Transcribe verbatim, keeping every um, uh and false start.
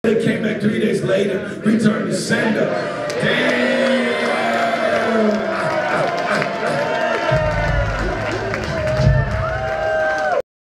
They came back three days later, returned to sender.